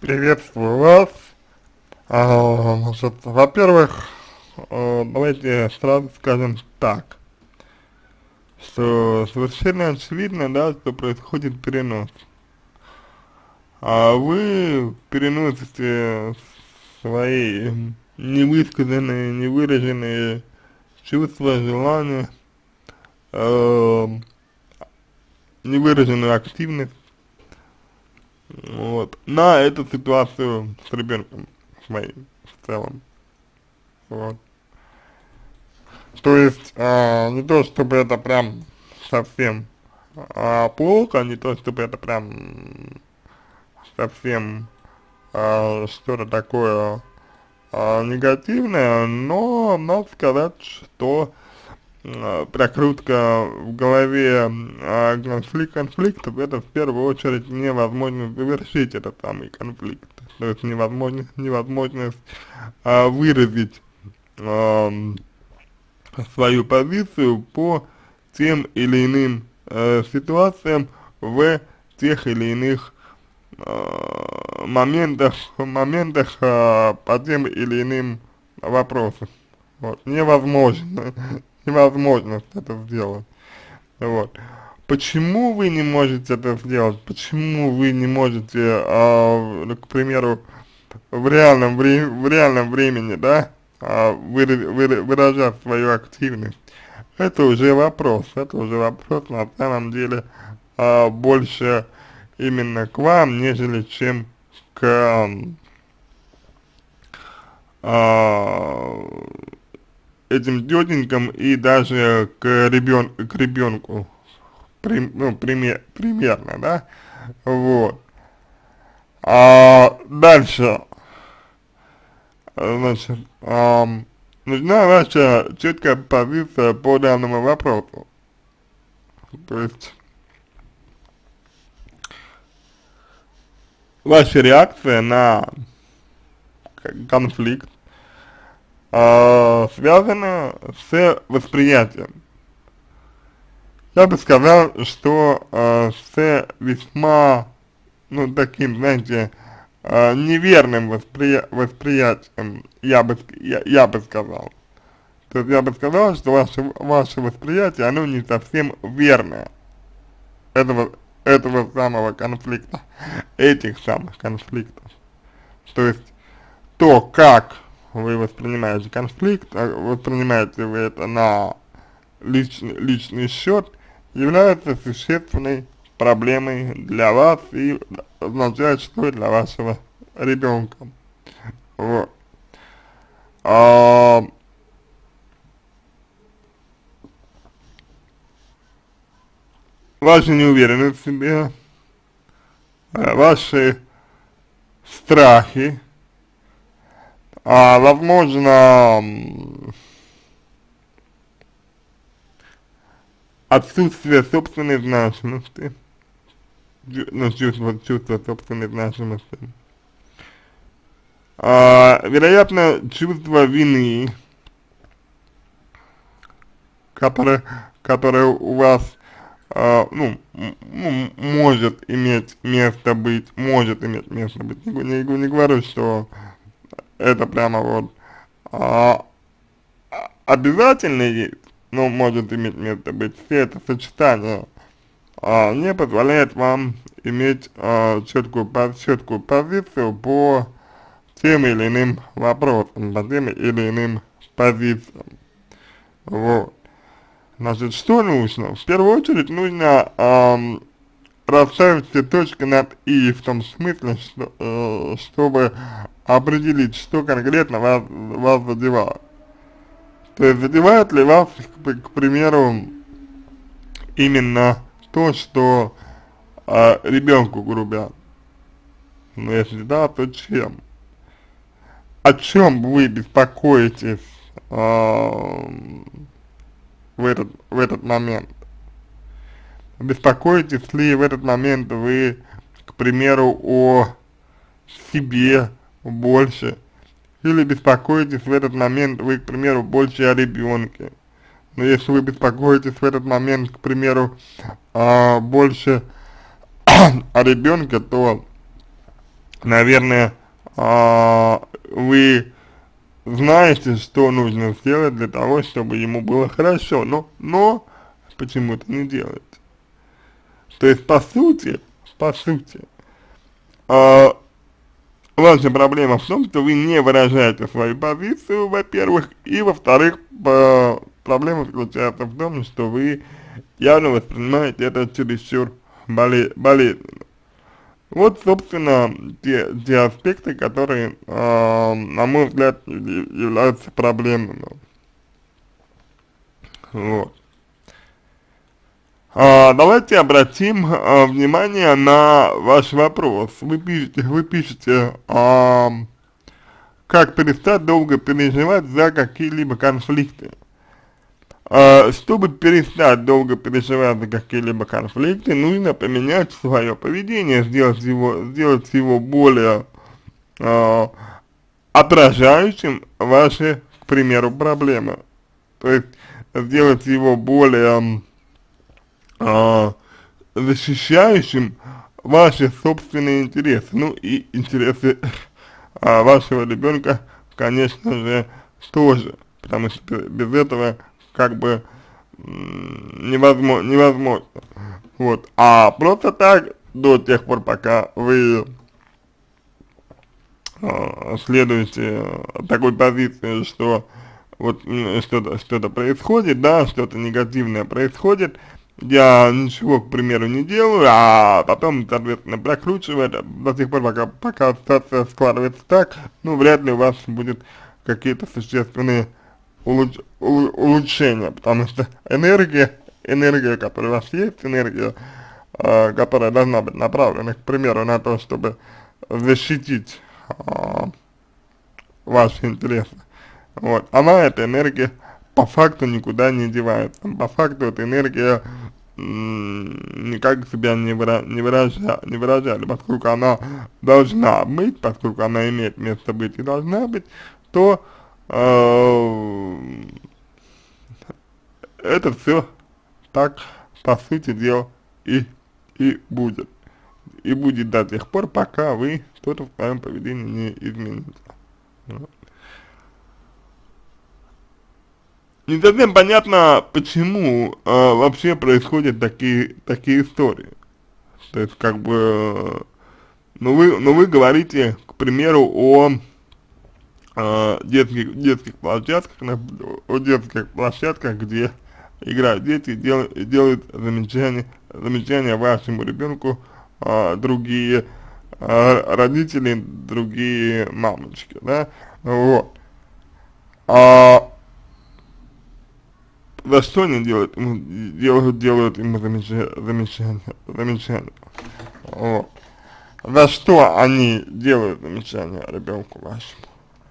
Приветствую вас. Значит, во-первых, давайте сразу скажем так, что совершенно очевидно, да, что происходит перенос. А вы переносите свои невысказанные, невыраженные чувства, желания, э, невыраженную активность, вот, на эту ситуацию с ребенком своим в целом. Вот. То есть, не то чтобы это прям совсем плохо, не то чтобы это прям совсем что-то такое негативное, но надо сказать, что прокрутка в голове конфликтов, это в первую очередь невозможность завершить этот самый конфликт. То есть невозможность выразить свою позицию по тем или иным ситуациям в тех или иных моментах по тем или иным вопросам. Вот. Невозможно это сделать. Вот. Почему вы не можете это сделать? Почему вы не можете, к примеру, в реальном времени, да, выражать свою активность? Это уже вопрос на самом деле больше именно к вам, нежели чем к этим тетенькам и даже к ребенку, примерно, да, вот. Дальше, значит, нужна ваша четкая позиция по данному вопросу. То есть, ваша реакция на конфликт связана с восприятием. Я бы сказал, что с весьма, ну, таким, знаете, неверным восприятием, я бы сказал. То есть я бы сказал, что ваше восприятие, оно не совсем верное этого самого конфликта, этих самых конфликтов. То есть то, как вы воспринимаете конфликт, воспринимаете вы это на личный счет, является существенной проблемой для вас и означает, что и для вашего ребенка. Вот. Ваша неуверенность в себе, ваши страхи, возможно, отсутствие собственной значимости, ну, чувство собственной значимости, вероятно, чувство вины, которое у вас, может иметь место быть, не говорю, что это прямо вот обязательно есть, но может иметь место быть. Все это сочетание не позволяет вам иметь четкую позицию по тем или иным вопросам, по тем или иным позициям. Вот. Значит, что нужно? В первую очередь нужно расставить все точки над «и», в том смысле, что, чтобы определить, что конкретно вас задевает. То есть задевает ли вас, к примеру, именно то, что ребенку грубят? Ну, если да, то чем? О чем вы беспокоитесь в этот момент? Беспокоитесь ли в этот момент вы, к примеру, о себе больше? Или беспокоитесь в этот момент вы, к примеру, больше о ребенке? Но если вы беспокоитесь в этот момент, к примеру, больше о ребенке, то наверное, вы знаете, что нужно сделать для того, чтобы ему было хорошо, но почему-то не делаете. То есть, по сути, а, ваша проблема в том, что вы не выражаете свою позицию, во-первых, и во-вторых, проблема заключается в том, что вы явно воспринимаете это чересчур болезненно. Вот, собственно, те аспекты, которые, на мой взгляд, являются проблемными. Вот. Давайте обратим внимание на ваш вопрос. Вы пишете, как перестать долго переживать за какие-либо конфликты. Чтобы перестать долго переживать за какие-либо конфликты, нужно поменять свое поведение, сделать его более отражающим ваши, к примеру, проблемы. То есть сделать его более защищающим ваши собственные интересы, ну и интересы вашего ребенка, конечно же, тоже, потому что без этого как бы невозможно. Вот. А просто так, до тех пор, пока вы следуете такой позиции, что вот что-то происходит, да, что-то негативное происходит, я ничего, к примеру, не делаю, а потом, соответственно, прокручиваю это до тех пор, пока ситуация складывается так, ну, вряд ли у вас будет какие-то существенные улучшения, потому что энергия, которая у вас есть, энергия, которая должна быть направлена, к примеру, на то, чтобы защитить ваши интересы, вот, эта энергия, по факту никуда не девается. По факту эта энергия никак себя не выражает, поскольку она должна быть, поскольку она имеет место быть и должна быть, то это все так, по сути дела, и будет. И будет до тех пор, пока вы что-то в своем поведении не измените. Не совсем понятно, почему вообще происходят такие истории. То есть, как бы, вы говорите, к примеру, о детских площадках, где играют дети и делают замечания вашему ребенку другие родители, другие мамочки, да, вот. За что они делают ему замечания, вот. За что они делают замечания ребенку вашему?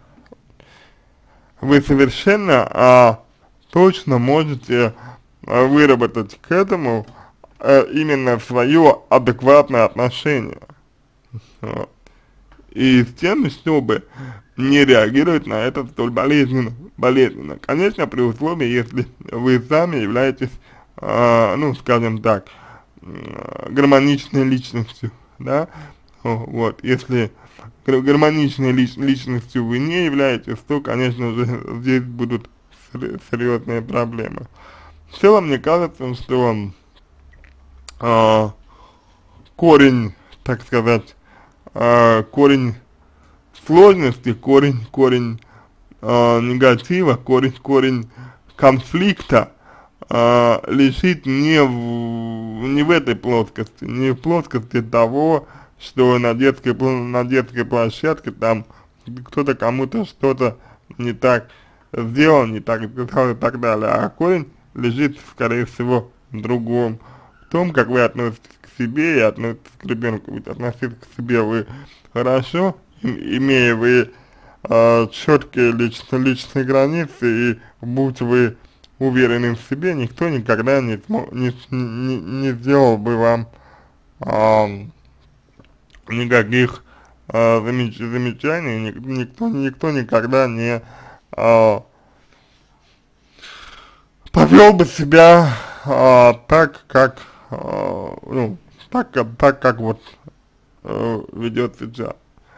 Вы совершенно точно можете выработать к этому именно свое адекватное отношение. Вот. И с тем, чтобы не реагировать на это столь болезненно. Конечно, при условии, если вы сами являетесь, ну, скажем так, гармоничной личностью, да, вот, если гармоничной личностью вы не являетесь, то, конечно же, здесь будут серьезные проблемы. В целом, мне кажется, что корень, так сказать, корень сложности, корень негатива, корень конфликта лежит не в этой плоскости, не в плоскости того, что на детской площадке там кто-то кому-то что-то не так сделал, не так сказал и так далее, а корень лежит, скорее всего, в другом, в том, как вы относитесь к себе и относитесь к ребенку. Ведь относитесь к себе вы хорошо, имея вы четкие личные границы, и будь вы уверены в себе, никто никогда не сделал бы вам никаких замечаний, никто никогда не повел бы себя так, как, ну, так как вот ведет сейчас.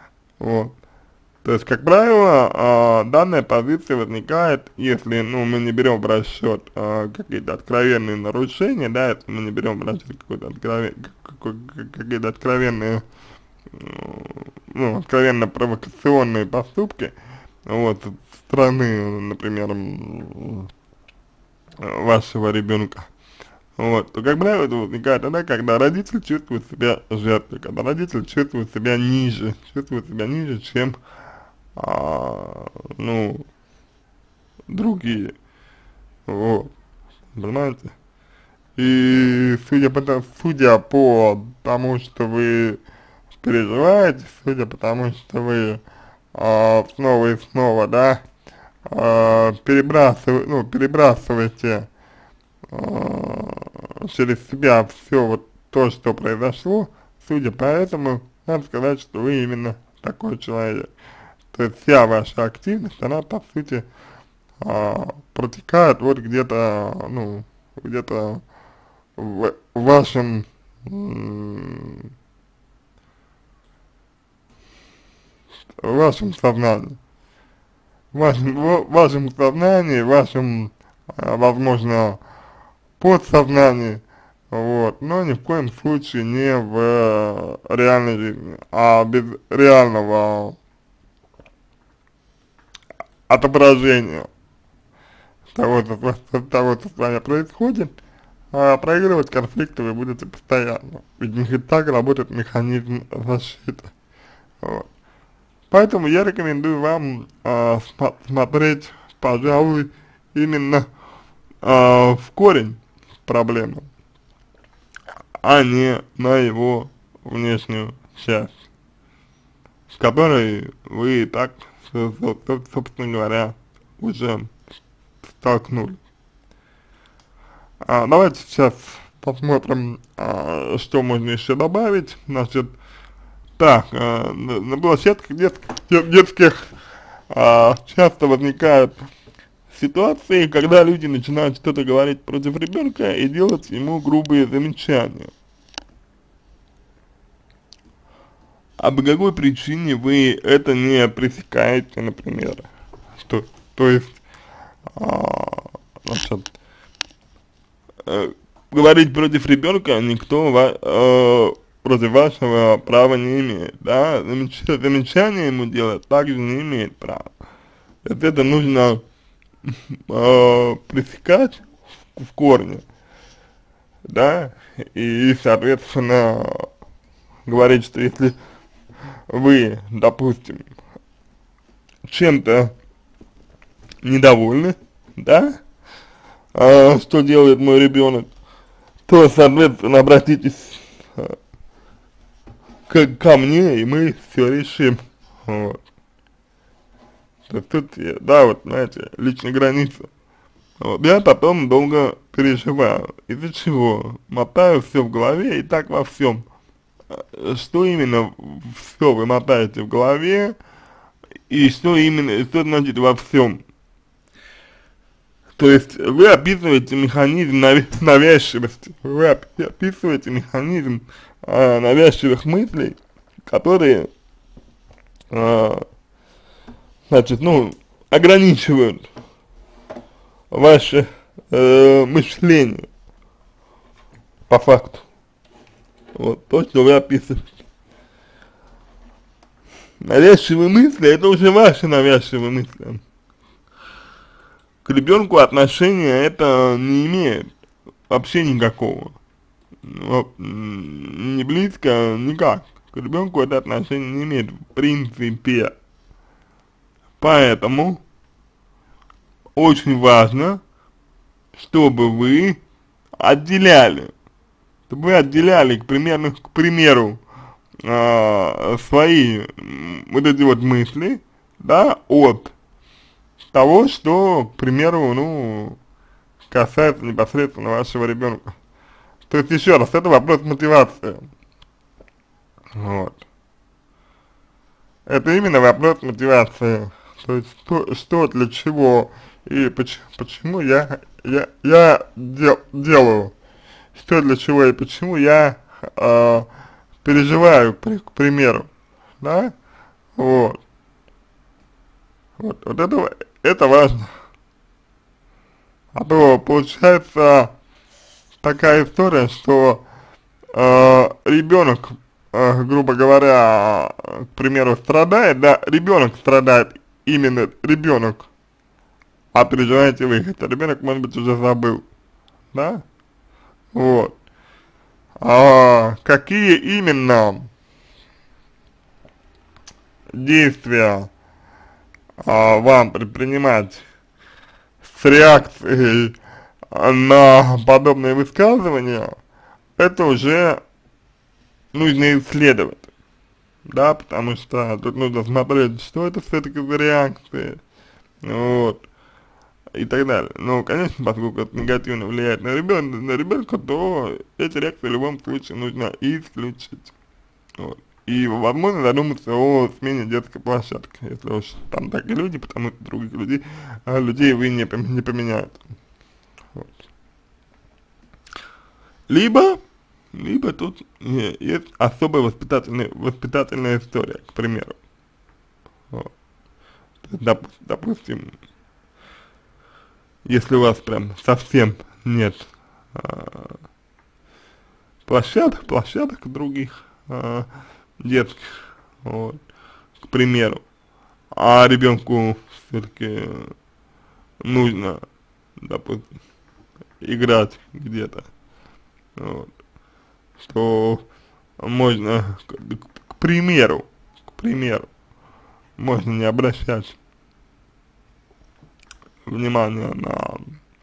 Вот. То есть, как правило, данная позиция возникает, если, ну, мы не берем в расчет какие-то откровенные нарушения, да, если мы не берем в расчет какие-то откровенные, ну, откровенно провокационные поступки, вот, со стороны, например, вашего ребенка. Вот, то, как правило, это возникает тогда, когда родитель чувствует себя жертвой, когда родитель чувствует себя ниже, чем, ну, другие, вот, понимаете? И судя по тому, что вы переживаете, судя по тому, что вы снова и снова, да, перебрасываете через себя все вот то, что произошло, судя по этому, надо сказать, что вы именно такой человек. То есть вся ваша активность, она по сути протекает вот где-то, ну, где-то в вашем, в вашем сознании. В вашем сознании, в вашем, возможно, подсознании, вот, но ни в коем случае не в реальной жизни, а без реального отображения того, что с вами происходит, проигрывать конфликты вы будете постоянно, ведь так работает механизм защиты, вот. Поэтому я рекомендую вам смотреть, пожалуй, именно в корень проблемы, а не на его внешнюю часть, с которой вы и так, собственно говоря, уже столкнулись. Давайте сейчас посмотрим, что можно еще добавить. Значит, так, на площадках детских часто возникают ситуации, когда люди начинают что-то говорить против ребенка и делать ему грубые замечания. А по какой причине вы это не пресекаете, например? То есть, значит, говорить против ребенка никто против вашего права не имеет, да? Замечания ему делать также не имеет права. Это нужно пресекать в корне, да, и, соответственно, говорить, что если вы, допустим, чем-то недовольны, да, что делает мой ребенок, то, соответственно, обратитесь ко мне, и мы все решим, вот. То есть тут, да, вот, знаете, личная граница. Вот. Я потом долго переживаю, из-за чего мотаю все в голове и так во всем. Что именно все вы мотаете в голове, и что именно, что значит во всем? То есть вы описываете механизм навязчивости, вы описываете механизм навязчивых мыслей, которые, значит, ну, ограничивают ваше мышление по факту. Вот то, что вы описываете. Навязчивые мысли — это уже ваши навязчивые мысли. К ребенку отношения это не имеет вообще никакого. Вот, не близко, никак. К ребенку это отношение не имеет в принципе. Поэтому очень важно, чтобы вы отделяли, к примеру, свои вот эти вот мысли, да, от того, что, к примеру, ну, касается непосредственно вашего ребенка. То есть, еще раз, это вопрос мотивации. Вот. Это именно вопрос мотивации. То есть, что для чего и почему я делаю. Что для чего и почему я переживаю, к примеру. Да? Вот. Вот это важно. А то получается такая история, что ребенок, грубо говоря, к примеру, страдает, да, ребенок страдает, именно ребенок, а переживаете вы, хотя ребенок, может быть, уже забыл, да, вот. А какие именно действия вам предпринимать с реакцией на подобные высказывания, это уже нужно исследовать, да, потому что тут нужно смотреть, что это все-таки за реакции, вот, и так далее. Но, конечно, поскольку это негативно влияет на ребенка, то эти реакции в любом случае нужно исключить, вот. И, возможно, задуматься о смене детской площадки, если уж там такие люди, потому что других людей вы не поменяете. Вот. Либо тут есть особая воспитательная история, к примеру. Вот. Допустим, если у вас прям совсем нет площадок других детских, вот, к примеру, а ребенку все-таки нужно, допустим, играть где-то, вот, что можно, к примеру, можно не обращать внимания на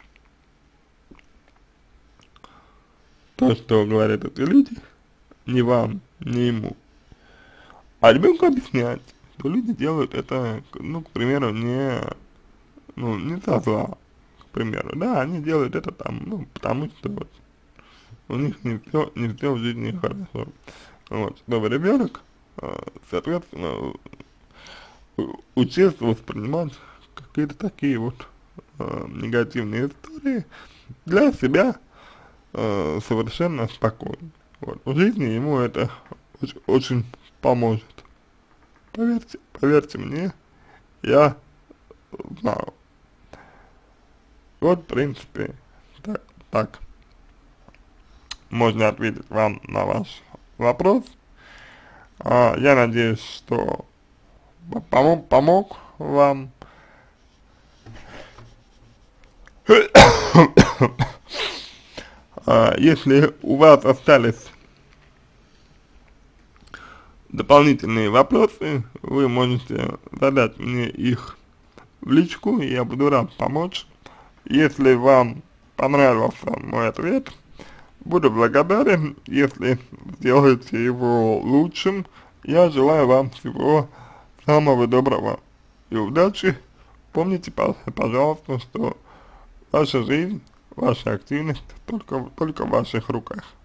то, что говорят эти люди, ни вам, ни ему. А ребенку объяснять, что люди делают это, ну, к примеру, не со зла, к примеру, да, они делают это там, ну, потому что вот у них не все в жизни хорошо. Вот, чтобы ребенок, соответственно, учился воспринимать какие-то такие вот негативные истории для себя совершенно спокойно. Вот, в жизни ему это очень поможет. Поверьте мне, я знаю. Вот, в принципе, так можно ответить вам на ваш вопрос. Я надеюсь, что помог вам. Если у вас остались дополнительные вопросы, вы можете задать мне их в личку, и я буду рад помочь. Если вам понравился мой ответ, буду благодарен, если сделаете его лучшим. Я желаю вам всего самого доброго и удачи. Помните, пожалуйста, что ваша жизнь, ваша активность только в ваших руках.